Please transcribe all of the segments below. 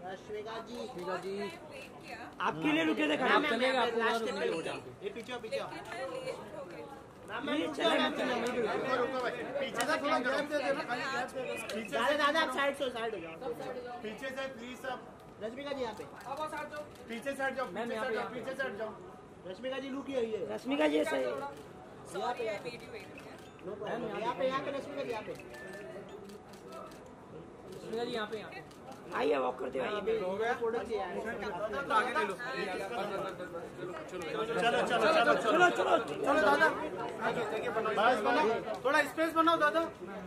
रश्मिका जी आपके लिए रुके थे मैम, चलेगा मैम, लास्ट आपको में ये पीछे पीछे पीछे से थोड़ा गैप दे देना, खाली गैप दे देना। दादा आप साइड हो जाओ। पीछे से प्लीज सब। रश्मिका जी यहाँ पे पीछे से हट जाओ, मैम, यहाँ पे, यहाँ पे। पीछे से हट जाओ। रश्मिका जी लुकी हुई है रश्मिका जी ऐसे यहाँ पे रश्मिका जी यहाँ पे रश्मिका जी यहाँ पे आइए वॉक करते हुए आइए प्रोडक्ट चाहिए आगे ले लो। चलो चलो चलो चलो चलो चलो दादा, बस बनाओ, थोड़ा स्पेस बनाओ दादा।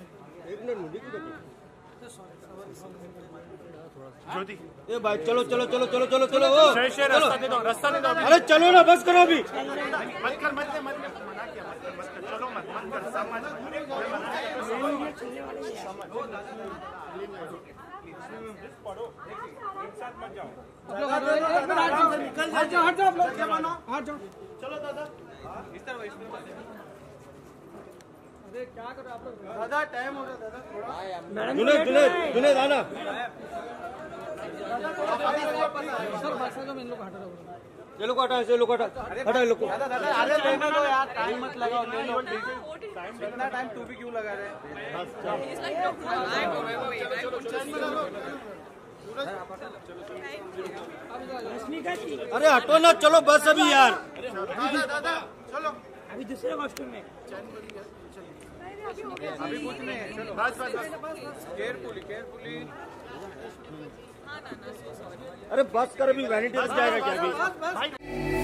ज्योति ए भाई चलो चलो चलो चलो चलो चलो रास्ता दे दो, रास्ता दे दो। अरे चलो ना बस करो अभी। मत कर मना किया, मत कर, चलो मत कर, समझ पढ़ो, एक साथ मत जाओ। हट जाओ चलो दादा, इस तरह अरे क्या करो आप लोग दादा, टाइम हो रहा है दादा थोड़ा। जुनेद जुनेद जुनेद आना। ये लोग हटा, ये लोग हटा, हटा ये लोग को। अरे देखो तो यार, टाइम मत लगाओ, ले लो इतना टाइम तू भी क्यों लगा रहे हैं? रश्मिका जी अरे हटो ना, चलो बस अभी यार। दादा चलो, अभी दूसरे कॉस्ट्यूम में अभी कुछ नहीं है, चलो बस बस केयरफुली केयरफुली। अरे बस कर, अभी वैनिटी जाएगा क्या अभी।